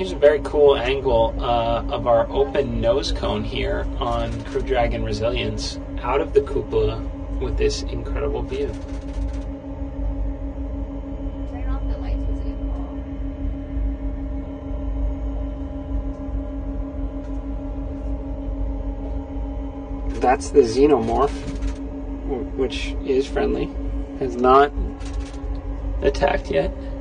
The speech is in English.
Here's a very cool angle of our open nose cone here on Crew Dragon Resilience out of the cupola with this incredible view. Turn off the lights as you fall. That's the xenomorph, which is friendly. Has not attacked yet.